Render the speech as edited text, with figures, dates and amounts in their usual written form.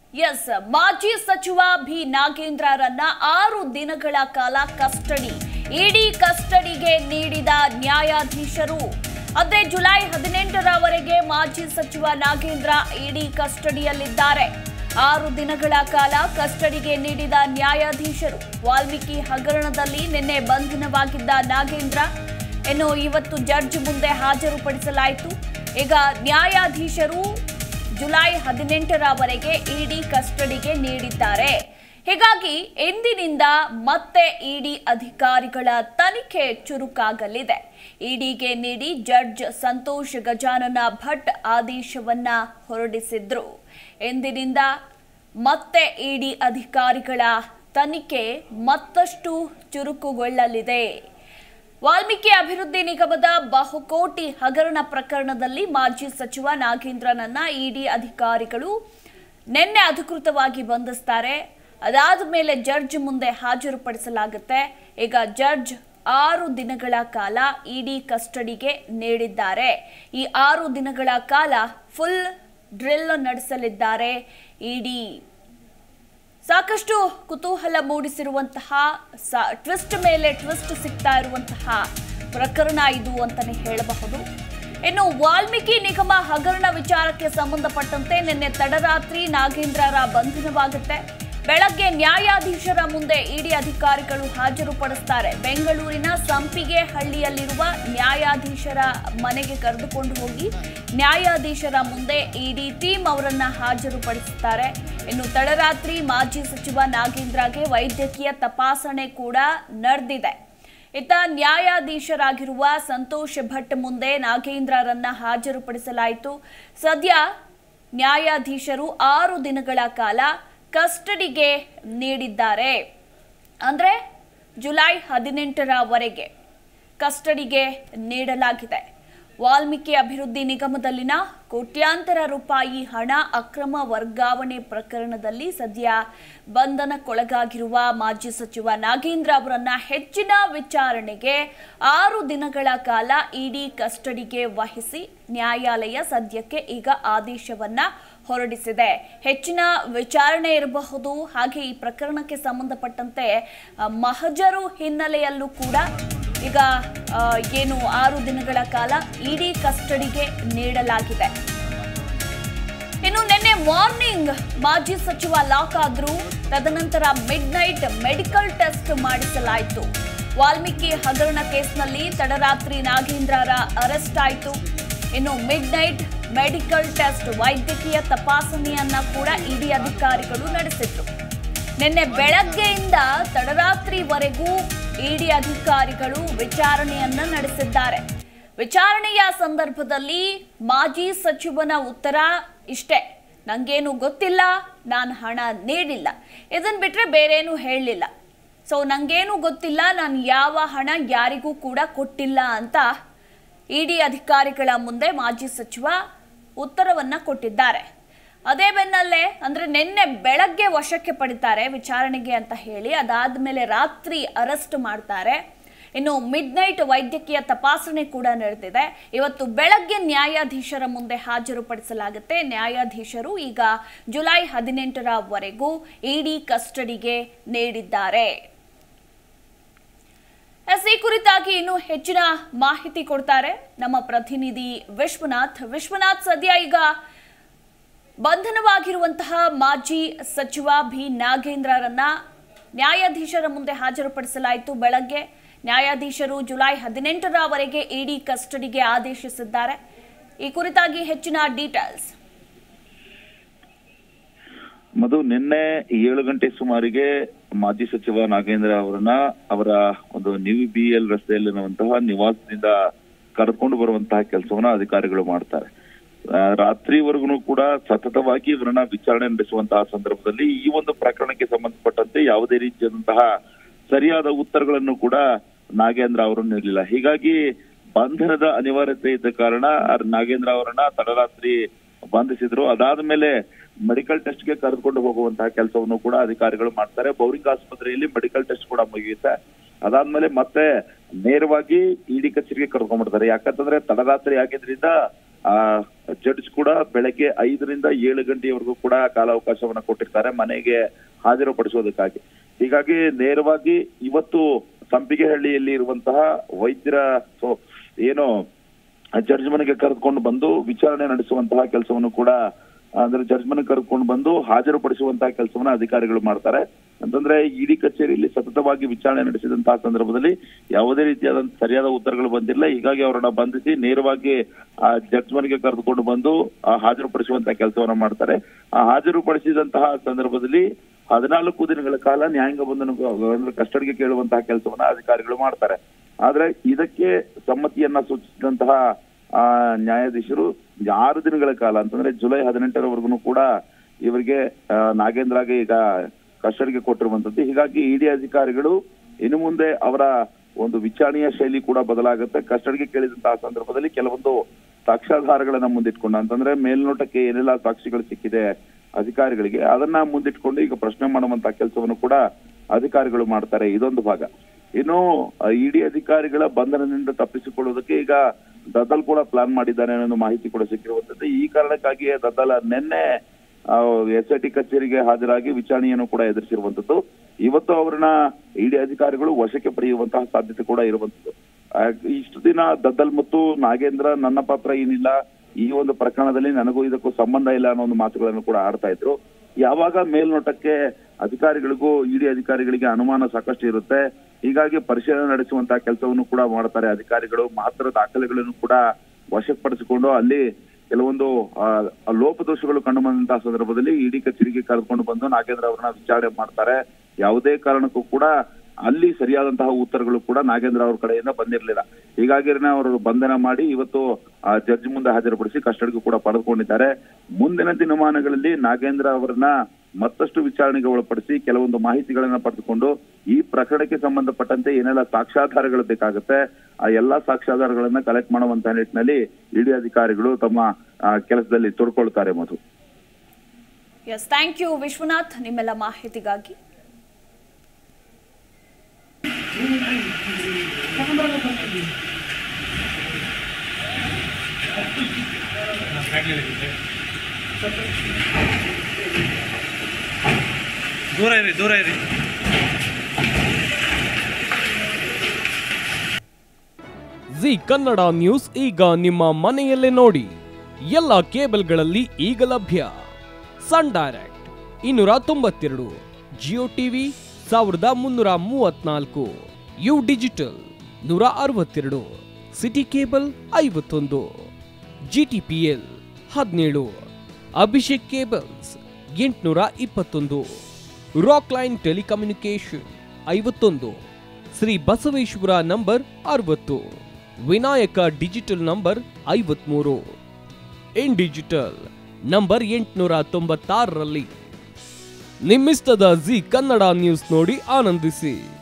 S, ಮಾಜಿ ಸಚಿವ B ನಾಗೇಂದ್ರರನ್ನ 6 ದಿನಗಳ ಕಾಲ ಕಸ್ಟಡಿ, ಇಡಿ ಕಸ್ಟಡಿಗೆ ನೀಡಿದ ನ್ಯಾಯಾಧೀಶರು. ಅದೇ ಜುಲೈ 18ರವರೆಗೆ ಮಾಜಿ ಸಚಿವ ನಾಗೇಂದ್ರ ಇಡಿ ಕಸ್ಟಡಿಯಲ್ಲಿದ್ದಾರೆ. 6 ದಿನಗಳ ಕಾಲ ಕಸ್ಟಡಿಗೆ ನೀಡಿದ ನ್ಯಾಯಾಧೀಶರು. ವಾಲ್ಮೀಕಿ ಹಗರಣದಲ್ಲಿ ನಿನ್ನೆ ಬಂಧನವಾಗಿದ್ದ ನಾಗೇಂದ್ರ ಇವತ್ತು ಜಡ್ಜ್ ಮುಂದೆ ಹಾಜರುಪಡಿಸಲಾಯಿತು. ಈಗ ನ್ಯಾಯಾಧೀಶರು ಜುಲೈ 18ರವರೆಗೆ ಇಡಿ ಕಸ್ಟಡಿಗೆ ನೀಡಿದ್ದಾರೆ. ಹೀಗಾಗಿ ಇಂದಿನಿಂದ ಮತ್ತೆ ಇಡಿ ಅಧಿಕಾರಿಗಳ ತನಿಖೆ ಚುರುಕಾಗಲಿದೆ. ಇಡಿಗೆ ನೀಡಿ ಜಡ್ಜ್ ಸಂತೋಷ್ ಗಜಾನನ ಭಟ್ ಆದೇಶವನ್ನ ಹೊರಡಿಸಿದ್ರು. ಇಂದಿನಿಂದ ಮತ್ತೆ ಇಡಿ ಅಧಿಕಾರಿಗಳ ತನಿಖೆ ಮತ್ತಷ್ಟು ಚುರುಕುಗೊಳ್ಳಲಿದೆ. ವಾಲ್ಮೀಕಿ ಅಭಿವೃದ್ಧಿ ನಿಗಮದ ಬಹುಕೋಟಿ ಹಗರಣ ಪ್ರಕರಣದಲ್ಲಿ ಮಾಜಿ ಸಚಿವ ನಾಗೇಂದ್ರನನ್ನ ಇಡಿ ಅಧಿಕಾರಿಗಳು ನಿನ್ನೆ ಅಧಿಕೃತವಾಗಿ ಬಂಧಿಸ್ತಾರೆ. ಅದಾದ ಮೇಲೆ ಜಡ್ಜ್ ಮುಂದೆ ಹಾಜರುಪಡಿಸಲಾಗುತ್ತೆ. ಈಗ ಜಡ್ಜ್ 6 ದಿನಗಳ ಕಾಲ ಇಡಿ ಕಸ್ಟಡಿಗೆ ನೀಡಿದ್ದಾರೆ. ಈ 6 ದಿನಗಳ ಕಾಲ ಫುಲ್ ಡ್ರಿಲ್ ನಡೆಸಲಿದ್ದಾರೆ ಇಡಿ. ಸಾಕಷ್ಟು ಕುತೂಹಲ ಮೂಡಿಸಿರುವಂತಹ, ಟ್ವಿಸ್ಟ್ ಮೇಲೆ ಟ್ವಿಸ್ಟ್ ಸಿಗ್ತಾ ಇರುವಂತಹ ಪ್ರಕರಣ ಇದು ಅಂತಾನೆ ಹೇಳಬಹುದು. ಇನ್ನು ವಾಲ್ಮೀಕಿ ನಿಗಮ ಹಗರಣ ವಿಚಾರಕ್ಕೆ ಸಂಬಂಧಪಟ್ಟಂತೆ ನಿನ್ನೆ ತಡರಾತ್ರಿ ನಾಗೇಂದ್ರರ ಬಂಧನವಾಗುತ್ತೆ. ಬೆಳಗ್ಗೆ ನ್ಯಾಯಾಧೀಶರ ಮುಂದೆ ಇಡಿ ಅಧಿಕಾರಿಗಳು ಹಾಜರುಪಡಿಸುತ್ತಾರೆ. ಬೆಂಗಳೂರಿನ ಸಂಪಿಗೆ ಹಳ್ಳಿಯಲ್ಲಿರುವ ನ್ಯಾಯಾಧೀಶರ ಮನೆಗೆ ಕರೆದುಕೊಂಡು ಹೋಗಿ ನ್ಯಾಯಾಧೀಶರ ಮುಂದೆ ಇಡಿ ಟೀಮ್ ಅವರನ್ನ ಹಾಜರುಪಡಿಸುತ್ತಾರೆ. ಇನ್ನು ತಡರಾತ್ರಿ ಮಾಜಿ ಸಚಿವ ನಾಗೇಂದ್ರಗೆ ವೈದ್ಯಕೀಯ ತಪಾಸಣೆ ಕೂಡ ನಡೆದಿದೆ. ಇತ್ತ ನ್ಯಾಯಾಧೀಶರಾಗಿರುವ ಸಂತೋಷ್ ಭಟ್ ಮುಂದೆ ನಾಗೇಂದ್ರರನ್ನ ಹಾಜರುಪಡಿಸಲಾಯಿತು. ಸದ್ಯ ನ್ಯಾಯಾಧೀಶರು 6 ದಿನಗಳ ಕಾಲ ಕಸ್ಟಡಿಗೆ ನೀಡಿದ್ದಾರೆ. ಅಂದ್ರೆ ಜುಲೈ 18ರವರೆಗೆ ಕಸ್ಟಡಿಗೆ ನೀಡಲಾಗಿದೆ. ವಾಲ್ಮೀಕಿ ಅಭಿವೃದ್ಧಿ ನಿಗಮದಲ್ಲಿನ ಕೋಟ್ಯಾಂತರ ರೂಪಾಯಿ ಹಣ ಅಕ್ರಮ ವರ್ಗಾವಣೆ ಪ್ರಕರಣದಲ್ಲಿ ಸದ್ಯ ಬಂಧನಕ್ಕೊಳಗಾಗಿರುವ ಮಾಜಿ ಸಚಿವ ನಾಗೇಂದ್ರ ಅವರನ್ನ ಹೆಚ್ಚಿನ ವಿಚಾರಣೆಗೆ 6 ದಿನಗಳ ಕಾಲ ಇಡಿ ಕಸ್ಟಡಿಗೆ ವಹಿಸಿ ನ್ಯಾಯಾಲಯ ಸದ್ಯಕ್ಕೆ ಈಗ ಆದೇಶವನ್ನ ಹೊರಡಿಸಿದೆ. ಹೆಚ್ಚಿನ ವಿಚಾರಣೆ ಇರಬಹುದು. ಹಾಗೆ ಈ ಪ್ರಕರಣಕ್ಕೆ ಸಂಬಂಧಪಟ್ಟಂತೆ ಮಹಜರು ಹಿನ್ನೆಲೆಯಲ್ಲೂ ಕೂಡ ಈಗ 6 ದಿನಗಳ ಕಾಲ ಇಡಿ ಕಸ್ಟಡಿಗೆ ನೀಡಲಾಗಿದೆ. ಇನ್ನು ನಿನ್ನೆ ಮಾರ್ನಿಂಗ್ ಮಾಜಿ ಸಚಿವ ಲಾಕ್ ಆದ್ರು. ತದನಂತರ ಮಿಡ್ ನೈಟ್ ಮೆಡಿಕಲ್ ಟೆಸ್ಟ್ ಮಾಡಿಸಲಾಯಿತು. ವಾಲ್ಮೀಕಿ ಹಗರಣ ಕೇಸ್ನಲ್ಲಿ ತಡರಾತ್ರಿ ನಾಗೇಂದ್ರರ ಅರೆಸ್ಟ್ ಆಯಿತು. ಇನ್ನು ಮಿಡ್ ನೈಟ್ ಮೆಡಿಕಲ್ ಟೆಸ್ಟ್ ವೈದ್ಯಕೀಯ ತಪಾಸಣೆಯನ್ನ ಕೂಡ ಇಡಿ ಅಧಿಕಾರಿಗಳು ನಡೆಸಿದ್ರು. ನಿನ್ನೆ ಬೆಳಗ್ಗೆಯಿಂದ ತಡರಾತ್ರಿವರೆಗೂ ಇಡಿ ಅಧಿಕಾರಿಗಳು ವಿಚಾರಣೆಯನ್ನ ನಡೆಸಿದ್ದಾರೆ. ವಿಚಾರಣೆಯ ಸಂದರ್ಭದಲ್ಲಿ ಮಾಜಿ ಸಚಿವನ ಉತ್ತರ ಇಷ್ಟೇ: ನಂಗೇನು ಗೊತ್ತಿಲ್ಲ, ನಾನು ಹಣ ನೀಡಿಲ್ಲ. ಇದನ್ ಬಿಟ್ರೆ ಬೇರೇನು ಹೇಳಲಿಲ್ಲ. ಸೊ ನಂಗೇನು ಗೊತ್ತಿಲ್ಲ, ನಾನು ಯಾವ ಹಣ ಯಾರಿಗೂ ಕೂಡ ಕೊಟ್ಟಿಲ್ಲ ಅಂತ ಇಡಿ ಅಧಿಕಾರಿಗಳ ಮುಂದೆ ಮಾಜಿ ಸಚಿವ ಉತ್ತರವನ್ನ ಕೊಟ್ಟಿದ್ದಾರೆ. ಅದೇ ಬೆನ್ನಲ್ಲೇ ಅಂದ್ರೆ ನಿನ್ನೆ ಬೆಳಗ್ಗೆ ವಶಕ್ಕೆ ಪಡಿತಾರೆ ವಿಚಾರಣೆಗೆ ಅಂತ ಹೇಳಿ, ಅದಾದ್ಮೇಲೆ ರಾತ್ರಿ ಅರೆಸ್ಟ್ ಮಾಡ್ತಾರೆ. ಇನ್ನು ಮಿಡ್ ನೈಟ್ ವೈದ್ಯಕೀಯ ತಪಾಸಣೆ ಕೂಡ ನಡೆದಿದೆ. ಇವತ್ತು ಬೆಳಗ್ಗೆ ನ್ಯಾಯಾಧೀಶರ ಮುಂದೆ ಹಾಜರುಪಡಿಸಲಾಗುತ್ತೆ. ನ್ಯಾಯಾಧೀಶರು ಈಗ ಜುಲೈ 18ರವರೆಗೂ ಇಡಿ ಕಸ್ಟಡಿಗೆ ನೀಡಿದ್ದಾರೆ. ಈ ಕುರಿತಾಗಿ ಇನ್ನು ಹೆಚ್ಚಿನ ಮಾಹಿತಿ ಕೊಡ್ತಾರೆ ನಮ್ಮ ಪ್ರತಿನಿಧಿ ವಿಶ್ವನಾಥ್. ಸದ್ಯ ಈಗ ಬಂಧನವಾಗಿರುವಂತಹ ಮಾಜಿ ಸಚಿವ ಬಿ ನಾಗೇಂದ್ರರನ್ನ ನ್ಯಾಯಾಧೀಶರ ಮುಂದೆ ಹಾಜರುಪಡಿಸಲಾಯಿತು. ಬೆಳಗ್ಗೆ ನ್ಯಾಯಾಧೀಶರು ಜುಲೈ 18ರವರೆಗೆ ಇಡಿ ಕಸ್ಟಡಿಗೆ ಆದೇಶಿಸಿದ್ದಾರೆ. ಈ ಕುರಿತಾಗಿ ಹೆಚ್ಚಿನ ಡೀಟೇಲ್ಸ್. ಮಧು, ನಿನ್ನೆ 7 ಗಂಟೆ ಸುಮಾರಿಗೆ ಮಾಜಿ ಸಚಿವ ನಾಗೇಂದ್ರ ಅವರನ್ನ ಅವರ ಒಂದು ನ್ಯೂ BL ರಸ್ತೆಯಲ್ಲಿರುವಂತಹ ನಿವಾಸದಿಂದ ಕರೆದುಕೊಂಡು ಬರುವಂತಹ ಕೆಲಸವನ್ನ ಅಧಿಕಾರಿಗಳು ಮಾಡ್ತಾರೆ. ರಾತ್ರಿವರೆಗೂ ಕೂಡ ಸತತವಾಗಿ ಇವರನ್ನ ವಿಚಾರಣೆ ನಡೆಸುವಂತಹ ಸಂದರ್ಭದಲ್ಲಿ ಈ ಒಂದು ಪ್ರಕರಣಕ್ಕೆ ಸಂಬಂಧಪಟ್ಟಂತೆ ಯಾವುದೇ ರೀತಿಯಾದಂತಹ ಸರಿಯಾದ ಉತ್ತರಗಳನ್ನು ಕೂಡ ನಾಗೇಂದ್ರ ಅವರು ನೀಡಲಿಲ್ಲ. ಹೀಗಾಗಿ ಬಂಧನದ ಅನಿವಾರ್ಯತೆ ಇದ್ದ ಕಾರಣ ನಾಗೇಂದ್ರ ಅವರನ್ನ ತಡರಾತ್ರಿ ಬಂಧಿಸಿದ್ರು. ಅದಾದ ಮೇಲೆ ಮೆಡಿಕಲ್ ಟೆಸ್ಟ್ ಗೆ ಕರೆದುಕೊಂಡು ಹೋಗುವಂತಹ ಕೆಲಸವನ್ನು ಕೂಡ ಅಧಿಕಾರಿಗಳು ಮಾಡ್ತಾರೆ. ಬೌರಿಂಗ್ ಆಸ್ಪತ್ರೆಯಲ್ಲಿ ಮೆಡಿಕಲ್ ಟೆಸ್ಟ್ ಕೂಡ ಮುಗಿಯುತ್ತೆ. ಅದಾದ್ಮೇಲೆ ಮತ್ತೆ ನೇರವಾಗಿ ಇಡಿ ಕಚೇರಿಗೆ ಕರ್ಕೊಂಡ್ಬಿಡ್ತಾರೆ. ಯಾಕಂತಂದ್ರೆ ತಡರಾತ್ರಿ ಆಗಿದ್ರಿಂದ ಜಡ್ಜ್ ಕೂಡ ಬೆಳಗ್ಗೆ 5ರಿಂದ 7 ಗಂಟೆಯವರೆಗೂ ಕೂಡ ಕಾಲಾವಕಾಶವನ್ನ ಕೊಟ್ಟಿರ್ತಾರೆ ಮನೆಗೆ ಹಾಜರುಪಡಿಸೋದಕ್ಕಾಗಿ. ಹೀಗಾಗಿ ನೇರವಾಗಿ ಇವತ್ತು ಸಂಪಿಗೆಹಳ್ಳಿಯಲ್ಲಿ ಇರುವಂತಹ ವೈದ್ಯರ ಏನು ಜಡ್ಜ್ ಮನೆಗೆ ಕರೆದುಕೊಂಡು ಬಂದು ವಿಚಾರಣೆ ನಡೆಸುವಂತಹ ಕೆಲಸವನ್ನು ಕೂಡ ಅಂದ್ರೆ ಜಡ್ಜ್ ಮನೆಗೆ ಕರೆದುಕೊಂಡು ಬಂದು ಹಾಜರುಪಡಿಸುವಂತಹ ಕೆಲಸವನ್ನ ಅಧಿಕಾರಿಗಳು ಮಾಡ್ತಾರೆ. ಅಂತಂದ್ರೆ ಇಡಿ ಕಚೇರಿಯಲ್ಲಿ ಸತತವಾಗಿ ವಿಚಾರಣೆ ನಡೆಸಿದಂತಹ ಸಂದರ್ಭದಲ್ಲಿ ಯಾವುದೇ ರೀತಿಯಾದಂತಹ ಸರಿಯಾದ ಉತ್ತರಗಳು ಬಂದಿಲ್ಲ. ಹೀಗಾಗಿ ಅವರನ್ನ ಬಂಧಿಸಿ ನೇರವಾಗಿ ಆ ಜಡ್ಜ್ ಮನೆಗೆ ಕರೆದುಕೊಂಡು ಬಂದು ಹಾಜರುಪಡಿಸುವಂತಹ ಕೆಲಸವನ್ನ ಮಾಡ್ತಾರೆ. ಆ ಹಾಜರುಪಡಿಸಿದಂತಹ ಸಂದರ್ಭದಲ್ಲಿ 14 ದಿನಗಳ ಕಾಲ ನ್ಯಾಯಾಂಗ ಬಂಧನ ಕಸ್ಟಡಿಗೆ ಕೇಳುವಂತಹ ಕೆಲಸವನ್ನ ಅಧಿಕಾರಿಗಳು ಮಾಡ್ತಾರೆ. ಆದ್ರೆ ಇದಕ್ಕೆ ಸಮ್ಮತಿಯನ್ನ ಸೂಚಿಸಿದಂತಹ ನ್ಯಾಯಾಧೀಶರು 6 ದಿನಗಳ ಕಾಲ ಅಂತಂದ್ರೆ ಜುಲೈ 18ರವರೆಗೂ ಕೂಡ ಇವರಿಗೆ ನಾಗೇಂದ್ರಗೆ ಈಗ ಕಸ್ಟಡಿಗೆ ಕೊಟ್ಟಿರುವಂತದ್ದು. ಹೀಗಾಗಿ ಇಡಿ ಅಧಿಕಾರಿಗಳು ಇನ್ನು ಮುಂದೆ ಅವರ ಒಂದು ವಿಚಾರಣೆಯ ಶೈಲಿ ಕೂಡ ಬದಲಾಗುತ್ತೆ. ಕಸ್ಟಡಿಗೆ ಕೇಳಿದಂತಹ ಸಂದರ್ಭದಲ್ಲಿ ಕೆಲವೊಂದು ಸಾಕ್ಷ್ಯಾಧಾರಗಳನ್ನ ಮುಂದಿಟ್ಕೊಂಡು ಅಂತಂದ್ರೆ ಮೇಲ್ನೋಟಕ್ಕೆ ಏನೆಲ್ಲ ಸಾಕ್ಷಿಗಳು ಸಿಕ್ಕಿದೆ ಅಧಿಕಾರಿಗಳಿಗೆ ಅದನ್ನ ಮುಂದಿಟ್ಕೊಂಡು ಈಗ ಪ್ರಶ್ನೆ ಮಾಡುವಂತಹ ಕೆಲಸವನ್ನು ಕೂಡ ಅಧಿಕಾರಿಗಳು ಮಾಡ್ತಾರೆ. ಇದೊಂದು ಭಾಗ. ಇನ್ನು ಇಡಿ ಅಧಿಕಾರಿಗಳ ಬಂಧನದಿಂದ ತಪ್ಪಿಸಿಕೊಳ್ಳುವುದಕ್ಕೆ ಈಗ ದದ್ದಲ್ ಕೂಡ ಪ್ಲಾನ್ ಮಾಡಿದ್ದಾನೆ ಅನ್ನೋ ಮಾಹಿತಿ ಕೂಡ ಸಿಕ್ಕಿರುವಂತದ್ದು. ಈ ಕಾರಣಕ್ಕಾಗಿಯೇ ದದ್ದಲ್ ನಿನ್ನೆ SIT ಕಚೇರಿಗೆ ಹಾಜರಾಗಿ ವಿಚಾರಣೆಯನ್ನು ಕೂಡ ಎದುರಿಸಿರುವಂತದ್ದು. ಇವತ್ತು ಅವರನ್ನ ಇಡಿ ಅಧಿಕಾರಿಗಳು ವಶಕ್ಕೆ ಪಡೆಯುವಂತಹ ಸಾಧ್ಯತೆ ಕೂಡ ಇರುವಂತದ್ದು. ಇಷ್ಟು ದಿನ ದದ್ದಲ್ ಮತ್ತು ನಾಗೇಂದ್ರ ನನ್ನ ಪಾತ್ರ ಏನಿಲ್ಲ, ಈ ಒಂದು ಪ್ರಕರಣದಲ್ಲಿ ನನಗೂ ಇದಕ್ಕೂ ಸಂಬಂಧ ಇಲ್ಲ ಅನ್ನೋ ಒಂದು ಮಾತುಗಳನ್ನು ಕೂಡ ಆಡ್ತಾ ಇದ್ರು. ಯಾವಾಗ ಮೇಲ್ನೋಟಕ್ಕೆ ಅಧಿಕಾರಿಗಳಿಗೂ ಇಡಿ ಅಧಿಕಾರಿಗಳಿಗೆ ಅನುಮಾನ ಸಾಕಷ್ಟು ಇರುತ್ತೆ. ಹೀಗಾಗಿ ಪರಿಶೀಲನೆ ನಡೆಸುವಂತಹ ಕೆಲಸವನ್ನು ಕೂಡ ಮಾಡ್ತಾರೆ ಅಧಿಕಾರಿಗಳು. ಮಾತ್ರ ದಾಖಲೆಗಳನ್ನು ಕೂಡ ವಶಪಡಿಸಿಕೊಂಡು ಅಲ್ಲಿ ಕೆಲವೊಂದು ಲೋಪದೋಷಗಳು ಕಂಡು ಬಂದಂತಹ ಸಂದರ್ಭದಲ್ಲಿ ಇಡಿ ಕಚೇರಿಗೆ ಕರೆದುಕೊಂಡು ಬಂದು ನಾಗೇಂದ್ರ ಅವರನ್ನ ವಿಚಾರಣೆ ಮಾಡ್ತಾರೆ. ಯಾವುದೇ ಕಾರಣಕ್ಕೂ ಕೂಡ ಅಲ್ಲಿ ಸರಿಯಾದಂತಹ ಉತ್ತರಗಳು ಕೂಡ ನಾಗೇಂದ್ರ ಅವ್ರ ಕಡೆಯಿಂದ ಬಂದಿರಲಿಲ್ಲ. ಹೀಗಾಗಿ ಅವರು ಬಂಧನ ಮಾಡಿ ಇವತ್ತು ಜಡ್ಜ್ ಮುಂದೆ ಹಾಜರುಪಡಿಸಿ ಕಸ್ಟಡಿಗೂ ಕೂಡ ಪಡೆದುಕೊಂಡಿದ್ದಾರೆ. ಮುಂದಿನ ದಿನಮಾನಗಳಲ್ಲಿ ನಾಗೇಂದ್ರ ಅವರನ್ನ ಮತ್ತಷ್ಟು ವಿಚಾರಣೆಗೆ ಒಳಪಡಿಸಿ ಕೆಲವೊಂದು ಮಾಹಿತಿಗಳನ್ನ ಪಡೆದುಕೊಂಡು ಈ ಪ್ರಕರಣಕ್ಕೆ ಸಂಬಂಧಪಟ್ಟಂತೆ ಏನೆಲ್ಲ ಸಾಕ್ಷ್ಯಾಧಾರಗಳು ಬೇಕಾಗುತ್ತೆ ಆ ಎಲ್ಲಾ ಸಾಕ್ಷ್ಯಾಧಾರಗಳನ್ನ ಕಲೆಕ್ಟ್ ಮಾಡುವಂತಹ ನಿಟ್ಟಿನಲ್ಲಿ ಇಡಿ ಅಧಿಕಾರಿಗಳು ತಮ್ಮ ಕೆಲಸದಲ್ಲಿ ತೊಡ್ಕೊಳ್ತಾರೆ. Madhu. Yes, thank you Vishwanath ನಿಮ್ಮೆಲ್ಲ ಮಾಹಿತಿಗಾಗಿ. ದೂರ ಇರಿ. ಜಿ ಕನ್ನಡ ನ್ಯೂಸ್ ಈಗ ನಿಮ್ಮ ಮನೆಯಲ್ಲೇ ನೋಡಿ. ಎಲ್ಲ ಕೇಬಲ್ಗಳಲ್ಲಿ ಈಗ ಲಭ್ಯ. Sun Direct 292, Jio TV 1334, U Digital 162, City Cable 51, GTPL 17, Abhishek cables 821, Rock Line telecommunication 51, Shri Basaveshwara number 60, Vinayaka digital number 53, In Digital number 896ರಲ್ಲಿ. ನಿಮ್ಮಿಸ್ತದ ಜಿ ಕನ್ನಡ ನ್ಯೂಸ್ ನೋಡಿ ಆನಂದಿಸಿ.